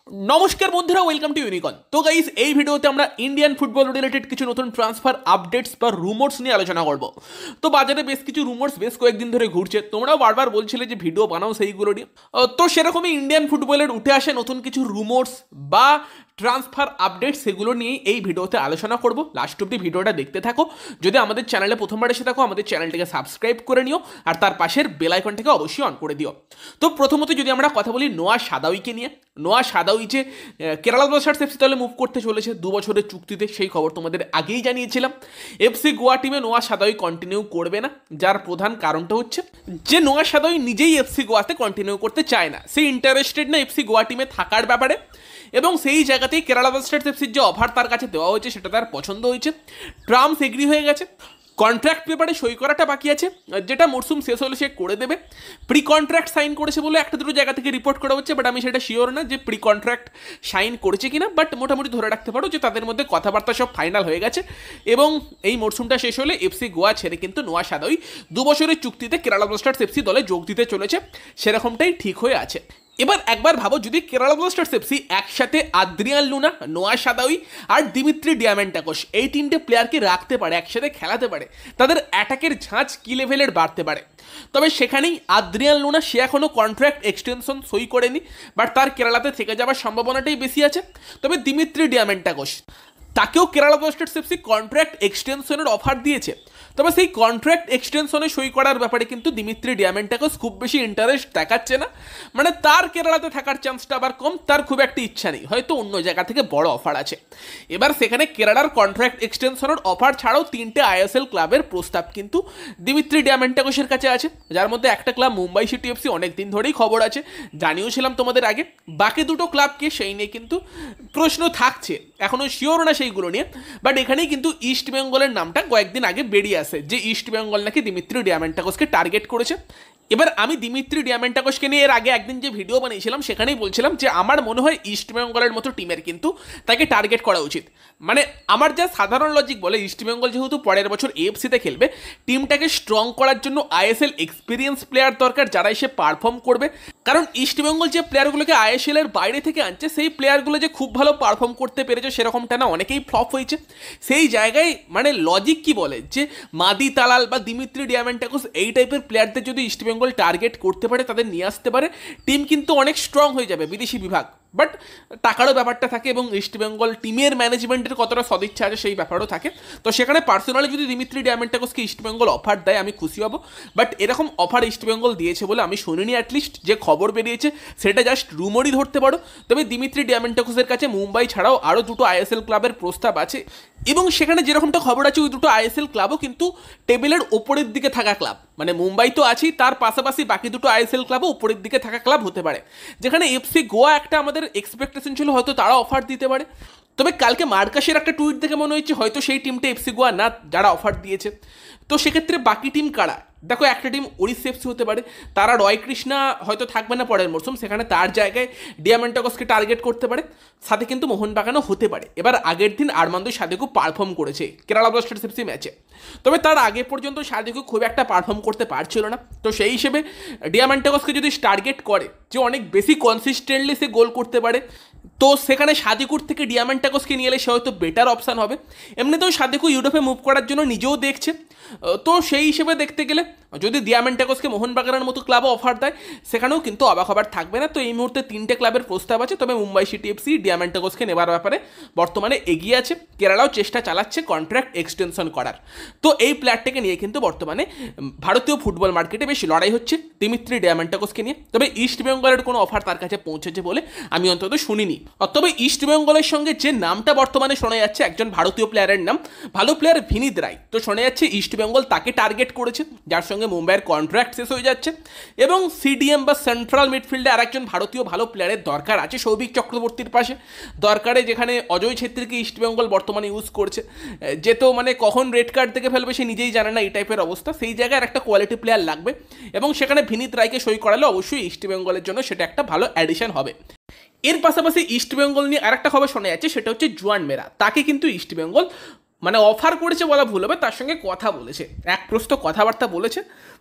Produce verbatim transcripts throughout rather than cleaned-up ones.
নমস্কার বন্ধুরা, welcome to ইউনিকন। তো গাইস, এই ভিডিওতে আমরা ইন্ডিয়ান ফুটবল রিলেটেড কিছু নতুন ট্রান্সফার আপডেটস বা রুমোর্স নিয়ে আলোচনা করব। তো বাজারে বেশ কিছু রুমোর্স বেশ কয়েকদিন ধরে ঘুরছে, তোমরাও বারবার বলছিলে যে ভিডিও বানাও সেইগুলো নিয়ে। তো সেরকমই ইন্ডিয়ান ফুটবলের উঠে আসে নতুন কিছু রুমোর্স বা ট্রান্সফার আপডেট, সেগুলো নিয়েই এই ভিডিওতে আলোচনা করব। লাস্ট অব্দি ভিডিওটা দেখতে থাকো। যদি আমাদের চ্যানেলে প্রথমবার এসে থাকো, আমাদের চ্যানেলটিকে সাবস্ক্রাইব করে নিও আর তার পাশের বেল আইকনটাকে অবশ্যই অন করে দিও। তো প্রথমত যদি আমরা কথা বলি নোয়া সাদাউইকে নিয়ে, নোয়া সাদাউই যে কেরালা ব্লাস্টার্স এফসি দলে মুভ করতে চলেছে দু বছরের চুক্তিতে, সেই খবর তোমাদের আগেই জানিয়েছিলাম। এফসি গোয়া টিমে নোয়া সাদাউই কন্টিনিউ করবে না, যার প্রধান কারণটা হচ্ছে যে নোয়া সাদাউই নিজেই এফসি গোয়াতে কন্টিনিউ করতে চায় না। সে ইন্টারেস্টেড না এফসি গোয়া টিমে থাকার ব্যাপারে, এবং সেই জায়গাতেই কেরালা ব্লাস্টার্স এফসির যে অফার তার কাছে দেওয়া হয়েছে সেটা তার পছন্দ হয়েছে। টার্মস এগ্রি হয়ে গেছে, কন্ট্রাক্ট পেপারে সই করাটা বাকি আছে, যেটা মরসুম শেষ হলে সে করে দেবে। প্রি কন্ট্রাক্ট সাইন করেছে বলে একটা দুটো জায়গা থেকে রিপোর্ট করা হচ্ছে, বাট আমি সেটা শিওর না যে প্রি কন্ট্রাক্ট সাইন করেছে কিনা। বাট মোটামুটি ধরে রাখতে পারো যে তাদের মধ্যে কথাবার্তা সব ফাইনাল হয়ে গেছে, এবং এই মরসুমটা শেষ হলে এফসি গোয়া ছেড়ে কিন্তু নোয়া সাদাউই দু বছরের চুক্তিতে কেরালা ব্লাস্টার্স এফসি দলে যোগ দিতে চলেছে, সেরকমটাই ঠিক হয়ে আছে। এবার একবার ভাবো, যদি কেরালা ব্লাস্টার্স এফসি একসাথে আদ্রিয়ান লুনা, নোয়া সাদাউই আর দিমিত্রি ডিয়ামেন্টাকোস এই তিনটে প্লেয়ারকে রাখতে পারে, একসাথে খেলাতে পারে, তাদের অ্যাটাকের ঝাঁজ কি লেভেলের বাড়তে পারে। তবে সেখানেই আদ্রিয়ান লুনা সে এখনও কন্ট্রাক্ট এক্সটেনশন সই করেনি, বাট তার কেরালাতে থেকে যাওয়ার সম্ভাবনাটাই বেশি আছে। তবে দিমিত্রি ডিয়ামেন্টাকোস, তাকেও কেরালা ব্লাস্টার্স এফসি কন্ট্রাক্ট এক্সটেনশনের অফার দিয়েছে। তবে সেই কন্ট্রাক্ট এক্সটেনশনে সই করার ব্যাপারে কিন্তু দিমিত্রি ডিয়ামেন্টাকোস খুব বেশি ইন্টারেস্ট দেখাচ্ছে না। মানে তার কেরালাতে থাকার চান্সটা আবার কম, তার খুব একটা ইচ্ছা নেই, হয়তো অন্য জায়গা থেকে বড় অফার আছে। এবার সেখানে কেরালার কন্ট্রাক্ট এক্সটেনশনের অফার ছাড়াও তিনটে আইএসএল ক্লাবের প্রস্তাব কিন্তু দিমিত্রি ডিয়ামেন্টাকোসের কাছে আছে, যার মধ্যে একটা ক্লাব মুম্বাই সিটি এফসি, অনেক দিন ধরেই খবর আছে, জানিয়েছিলাম তোমাদের আগে। বাকি দুটো ক্লাবকে সেই নিয়ে কিন্তু প্রশ্ন থাকছে, এখনও শিওর না সেইগুলো নিয়ে। বাট এখানেই কিন্তু ইস্ট বেঙ্গলের নামটা কয়েকদিন আগে বেরিয়ে আসে যে ইস্ট বেঙ্গল নাকি দিমিত্রি ডিয়ামেন্টাকোসকে টার্গেট করেছে। এবার আমি দিমিত্রি ডিয়ামেন্টাকোসকে নিয়ে এর আগে একদিন যে ভিডিও বানিয়েছিলাম সেখানেই বলছিলাম যে আমার মনে হয় ইস্ট বেঙ্গলের মতো টিমের কিন্তু তাকে টার্গেট করা উচিত। মানে আমার যা সাধারণ লজিক বলে, ইস্ট বেঙ্গল যেহেতু পরের বছর এএফসিতে খেলবে, টিমটাকে স্ট্রং করার জন্য আইএসএল এক্সপিরিয়েন্স প্লেয়ার দরকার যারা এসে পারফর্ম করবে। কারণ ইস্ট বেঙ্গল যে প্লেয়ারগুলোকে আইএসএল এর বাইরে থেকে আনছে, সেই প্লেয়ারগুলো যে খুব ভালো পারফর্ম করতে পেরেছে সেরকমটা না, অনেকেই ফ্লপ হয়েছে। সেই জায়গায় মানে লজিক কি বলে যে মাদি তালাল বা দিমিত্রি ডিয়ামেন্টাকোস এই টাইপের প্লেয়ারদের যদি ইস্ট বেঙ্গল টার্গেট করতে পারে, তাদের নিয়ে আসতে পারে, টিম কিন্তু অনেক স্ট্রং হয়ে যাবে বিদেশি বিভাগ। বাট টাকারও ব্যাপারটা থাকে, এবং ইস্ট বেঙ্গল টিমের ম্যানেজমেন্টের কতটা সদিচ্ছা আছে সেই ব্যাপারও থাকে। তো সেখানে পার্সোনালি যদি দিমিত্রি ডিয়ামেন্টাকোসকে ইস্ট বেঙ্গল অফার দেয় আমি খুশি হব। বাট এরকম অফার ইস্ট বেঙ্গল দিয়েছে বলে আমি শুনিনি, অ্যাটলিস্ট যে খবর বেরিয়েছে সেটা জাস্ট রুমোরই ধরতে পারো। তবে দিমিত্রি ডিয়ামেন্টাকোসের কাছে মুম্বাই ছাড়াও আরও দুটো আইএসএল ক্লাবের প্রস্তাব আছে, এবং সেখানে যেরকমটা খবর আছে ওই দুটো আইএসএল ক্লাবও কিন্তু টেবিলের ওপরের দিকে থাকা ক্লাব। মানে মুম্বাই তো আছেই, তার পাশাপাশি বাকি দুটো আইএসএল ক্লাবও উপরের দিকে থাকা ক্লাব হতে পারে, যেখানে এফসি গোয়া একটা আমাদের এক্সপেকটেশন ছিল হয়তো তারা অফার দিতে পারে। তবে কালকে মার্কাসের একটা টুইট দেখে মনে হচ্ছে হয়তো সেই টিমটা এফসি গোয়া না যারা অফার দিয়েছে। তো সেক্ষেত্রে বাকি টিম কারা? দেখো, একটা টিম ওড়িশা এফসি হতে পারে, তারা রয় কৃষ্ণা হয়তো থাকবে না পরের মরসুম, সেখানে তার জায়গায় ডিয়ামেন্টাকোসকে টার্গেট করতে পারে। সাথে কিন্তু মোহনবাগানও হতে পারে। এবার আগের দিন আরমান্দো সাদেকু পারফর্ম করেছে কেরালা ব্লাস্টার্স এফসি ম্যাচে, তবে তার আগে পর্যন্ত সাদেকু খুব একটা পারফর্ম করতে পারছিল না। তো সেই হিসেবে ডিয়ামেন্টাকোসকে যদি টার্গেট করে যে অনেক বেশি কনসিস্টেন্টলি সে গোল করতে পারে, তো সেখানে সাদেকুর থেকে ডিয়ামেন্টাকোসকে নিয়ে এলে সে হয়তো বেটার অপশান হবে। এমনিতেও সাদেকু ইউরোপে মুভ করার জন্য নিজেও দেখছে। তো সেই হিসেবে দেখতে গেলে যদি ডিয়ামেন্টাকোসকে মোহনবাগানের মতো ক্লাবও অফার দেয়, সেখানেও কিন্তু অবাক হবার থাকবে না। তো এই মুহূর্তে তিনটে ক্লাবের প্রস্তাব আছে, তবে মুম্বাই সিটি এফসি ডিয়ামেন্টাকোসকে নেবার ব্যাপারে বর্তমানে এগিয়ে আছে। কেরালাও চেষ্টা চালাচ্ছে কন্ট্রাক্ট এক্সটেনশন করার। তো এই প্লেয়ারটাকে নিয়ে কিন্তু বর্তমানে ভারতীয় ফুটবল মার্কেটে বেশ লড়াই হচ্ছে দিমিত্রি ডিয়ামেন্টাকোসকে নিয়ে। তবে ইস্ট বেঙ্গলের কোনো অফার তার কাছে পৌঁছেছে বলে আমি অন্তত শুনিনি। তবে ইস্ট বেঙ্গলের সঙ্গে যে নামটা বর্তমানে শোনা যাচ্ছে, একজন ভারতীয় প্লেয়ারের নাম, ভালো প্লেয়ার ভিনিত রায়। তো শোনা যাচ্ছে ইস্ট বেঙ্গল তাকে টার্গেট করেছে, যার সঙ্গে মুম্বাইয়ের কন্ট্রাক্ট শেষ হয়ে যাচ্ছে, এবং সিডিএম বা সেন্ট্রাল মিডফিল্ডে আর একজন ভারতীয় ভালো প্লেয়ারের দরকার আছে সৌভিক চক্রবর্তীর পাশে। দরকারে যেখানে অজয় ছেত্রীকে ইস্ট বেঙ্গল বর্তমানে ইউজ করছে, যে তো মানে কখন রেড কার্ড থেকে ফেলবে সে নিজেই জানে না, এই টাইপের অবস্থা। সেই জায়গায় একটা কোয়ালিটি প্লেয়ার লাগবে, এবং সেখানে ভিনিত রায়কে সই করালে অবশ্যই ইস্ট বেঙ্গলের জন্য সেটা একটা ভালো অ্যাডিশন হবে। এর পাশাপাশি ইস্ট বেঙ্গল নিয়ে আরেকটা খবর শোনা যাচ্ছে, সেটা হচ্ছে জুয়ান মেরা। তাকে কিন্তু ইস্ট বেঙ্গল মানে অফার করেছে বলা ভুল হবে, তার সঙ্গে কথা বলেছে, এক প্রস্ত কথাবার্তা বলেছে।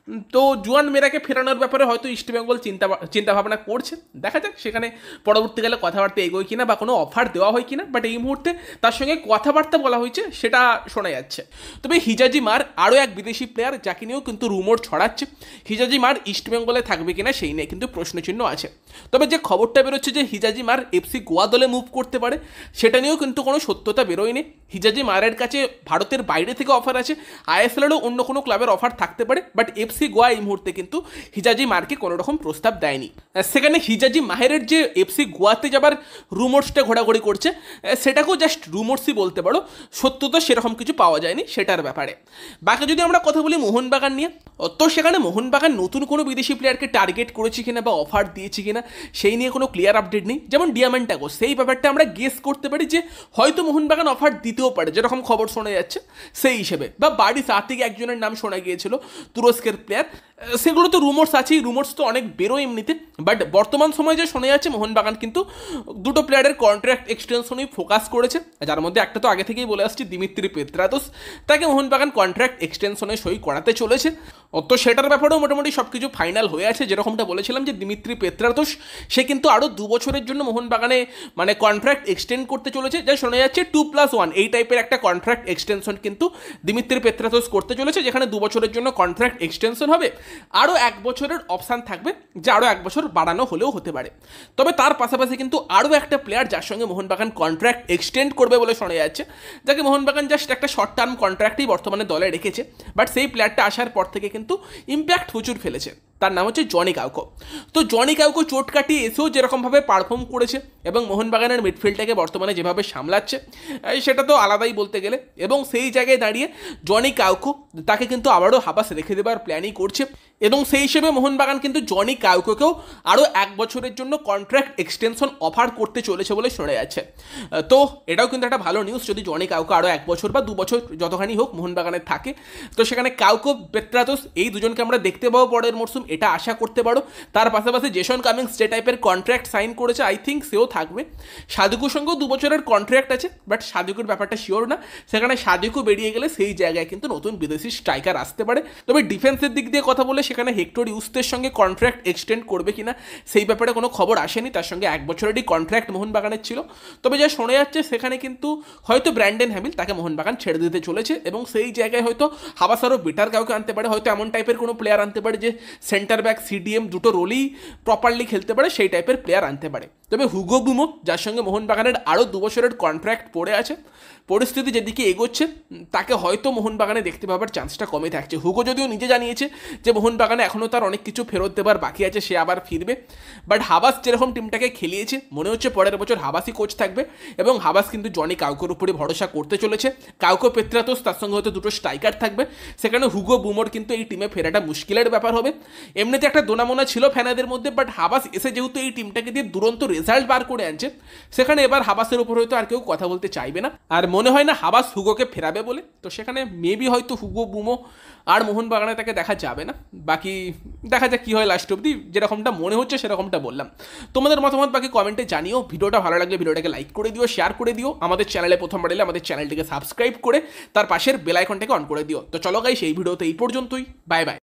তো জুয়ান মেরাকে ফেরানোর ব্যাপারে হয়তো ইস্টবেঙ্গল চিন্তা চিন্তা ভাবনা করছে, দেখা যাক সেখানে পরবর্তীকালে কথাবার্তা এগোয় কিনা বা কোনো অফার দেওয়া হয় কিনা, বাট এই মুহূর্তে তার সঙ্গে কথাবার্তা বলা হয়েছে সেটা শোনা যাচ্ছে। তবে হিজাজি মার আরও এক বিদেশি প্লেয়ার যাকে নিয়েও কিন্তু রুমোর ছড়াচ্ছে, হিজাজি মার ইস্টবেঙ্গলে থাকবে কিনা সেই নিয়ে কিন্তু প্রশ্নচিহ্ন আছে। তবে যে খবরটা বেরোচ্ছে যে হিজাজি মার এফসি গোয়া দলে মুভ করতে পারে, সেটা নিয়েও কিন্তু কোনো সত্যতা বেরোয়নি। হিজাজি মারের কাছে ভারতের বাইরে থেকে অফার আছে, আইএসএলেরও অন্য কোনো ক্লাবের অফার থাকতে পারে, বাট এফসি গোয়া এই মুহূর্তে কিন্তু হিজাজি মারকে কোনো রকম প্রস্তাব দেয়নি। সেখানে হিজাজি মাহেরের যে এফসি গোয়াতে যাবার রুমোর্সটা ঘোরাঘুরি করছে, সেটাকেও জাস্ট রুমোর্সই বলতে পারো, সত্যতা সেরকম কিছু পাওয়া যায়নি সেটার ব্যাপারে। বাকি যদি আমরা কথা বলি মোহনবাগান নিয়ে, তো সেখানে মোহনবাগান নতুন কোনো বিদেশি প্লেয়ারকে টার্গেট করেছে কিনা বা অফার দিয়েছে কিনা সেই নিয়ে কোনো ক্লিয়ার আপডেট নেই। যেমন ডিয়ামান্টাগো, সেই ব্যাপারটা আমরা গেস করতে পারি যে হয়তো মোহনবাগান অফার দিতেও পারে, যেরকম খবর শোনা যাচ্ছে সেই হিসেবে, বা বাড়ি সাথে একজনের নাম শোনা গিয়েছিল তুরস্কের প্লেয়ার, সেগুলো তো রুমোর্স আছেই, রুমোর্স তো অনেক বেরোয় এমনিতে। বাট বর্তমান সময়ে যে শোনা যাচ্ছে মোহনবাগান কিন্তু দুটো প্লেয়ারের কন্ট্রাক্ট এক্সটেনশনেই ফোকাস করেছে, যার মধ্যে একটা তো আগে থেকেই বলে আসছি দিমিত্রি পেত্রাতোস, তাকে মোহনবাগান কন্ট্রাক্ট এক্সটেনশনে সই করাতে চলেছে। তো সেটার ব্যাপারেও মোটামুটি সব কিছু ফাইনাল হয়ে আছে, যেরকমটা বলেছিলাম যে দিমিত্রি পেত্রাতোস সে কিন্তু আরও দু বছরের জন্য মোহনবাগানে মানে কন্ট্রাক্ট এক্সটেন্ড করতে চলেছে, যা শোনা যাচ্ছে টু প্লাস ওয়ান এই টাইপের একটা কন্ট্রাক্ট এক্সটেনশন কিন্তু দিমিত্রি পেত্রাতোস করতে চলেছে, যেখানে দু বছরের জন্য কন্ট্রাক্ট এক্সটেনশন হবে, আরও এক বছরের অপশান থাকবে যে আরও এক বছর বাড়ানো হলেও হতে পারে। তবে তার পাশাপাশি কিন্তু আরও একটা প্লেয়ার যার সঙ্গে মোহনবাগান কন্ট্রাক্ট এক্সটেন্ড করবে বলে শোনা যাচ্ছে, যাকে মোহনবাগান জাস্ট একটা শর্ট টার্ম কন্ট্রাক্টই বর্তমানে দলে রেখেছে, বাট সেই প্লেয়ারটা আসার পর থেকে কিন্তু ইম্প্যাক্ট প্রচুর ফেলেছে। তার নাম হচ্ছে জনি কাউকো। তো জনি কাউকো চোট কাটিয়ে এসেও যেরকমভাবে পারফর্ম করেছে এবং মোহনবাগানের মিডফিল্ডটাকে বর্তমানে যেভাবে সামলাচ্ছে সেটা তো আলাদাই বলতে গেলে, এবং সেই জায়গায় দাঁড়িয়ে জনি কাউকো তাকে কিন্তু আবারও হাবাস রেখে দেবার প্ল্যানই করছে, এবং সেই হিসেবে মোহনবাগান কিন্তু জনি কাউকোকেও আরও এক বছরের জন্য কন্ট্রাক্ট এক্সটেনশন অফার করতে চলেছে বলে শোনা যাচ্ছে। তো এটাও কিন্তু একটা ভালো নিউজ, যদি জনি কাউকো আরও এক বছর বা দু বছর যতখানি হোক মোহনবাগানের থাকে, তো সেখানে কাউকো পেত্রাতোস এই দুজনকে আমরা দেখতে পাবো পরের মরশুম, এটা আশা করতে পারো। তার পাশাপাশি জেসন কামিংস যে টাইপের কন্ট্রাক্ট সাইন করেছে আই থিঙ্ক সেও থাকবে। সাদিকুর সঙ্গেও দু বছরের কন্ট্রাক্ট আছে, বাট সাদিকুর ব্যাপারটা শিওর না, সেখানে সাদিকু বেরিয়ে গেলে সেই জায়গায় কিন্তু নতুন বিদেশি স্ট্রাইকার আসতে পারে। তবে ডিফেন্সের দিক দিয়ে কথা বলে সেখানে হেক্টর ইউসের সঙ্গে কন্ট্রাক্ট এক্সটেন্ড করবে কিনা সেই ব্যাপারে কোনো খবর আসেনি, তার সঙ্গে এক বছরেরই কন্ট্রাক্ট মোহনবাগানের ছিল। তবে যা শোনা যাচ্ছে সেখানে কিন্তু হয়তো ব্র্যান্ডন হ্যামিল তাকে মোহনবাগান ছেড়ে দিতে চলেছে, এবং সেই জায়গায় হয়তো হাবাস আরও বেটার কাউকে আনতে পারে, হয়তো এমন টাইপের কোনো প্লেয়ার আনতে পারে যে সেন্টার ব্যাক সিডিএম দুটো রোলই প্রপারলি খেলতে পারে, সেই টাইপের প্লেয়ার আনতে পারে। তবে হুগো বুমো যার সঙ্গে মোহনবাগানের আরও দু বছরের কন্ট্রাক্ট পড়ে আছে, পরিস্থিতি যেদিকে এগোচ্ছে তাকে হয়তো মোহনবাগানে দেখতে পাওয়ার চান্সটা কমে থাকছে। হুগো যদিও নিজে জানিয়েছে যে মোহনবাগানে এখনও তার অনেক কিছু ফেরত দেবার বাকি আছে, সে আবার ফিরবে, বাট হাবাস যেরকম টিমটাকে খেলিয়েছে মনে হচ্ছে পরের বছর হাবাসই কোচ থাকবে, এবং হাবাস কিন্তু জনি কাউকোর উপরে ভরসা করতে চলেছে। কাউকো পেত্রাতোস তার সঙ্গে হয়তো দুটো স্ট্রাইকার থাকবে, সেখানে হুগো বুমোর কিন্তু এই টিমে ফেরাটা মুশকিলের ব্যাপার হবে। এমনিতে একটা দোনামোনা ছিল ফ্যানাদের মধ্যে, বাট হাবাস এসে যেহেতু এই টিমটাকে দিয়ে দুরন্ত রেজাল্ট বার করে আনছে, সেখানে এবার হাবাসের উপর হয়তো আর কেউ কথা বলতে চাইবে না, আর মনে হয় না হাবাস হুগোকে ফেরাবে বলে। তো সেখানে মেবি হয়তো হুগো বুমো আর মোহনবাগানে তাকে দেখা যাবে না, বাকি দেখা যাক কী হয় লাস্ট অব্দি, যেরকমটা মনে হচ্ছে সেরকমটা বললাম। তোমাদের মতামত বাকি কমেন্টে জানিও, ভিডিওটা ভালো লাগলে ভিডিওটাকে লাইক করে দিও, শেয়ার করে দিও, আমাদের চ্যানেলে প্রথমবার এলে আমাদের চ্যানেলটিকে সাবস্ক্রাইব করে তার পাশের বেল আইকনটাকে অন করে দিও। তো চলো গাইস, এই ভিডিওতে এই পর্যন্তই, বাই বাই।